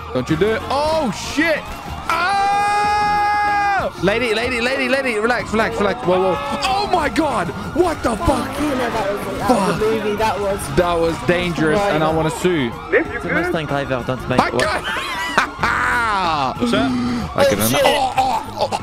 Don't you do it. Oh, shit. Ah! Lady. Relax. Whoa. Oh, my God. What the fuck? You know that was a movie. That was dangerous, and I want to sue. C'est Mustang Driver, don't make... I can... Sir? I can...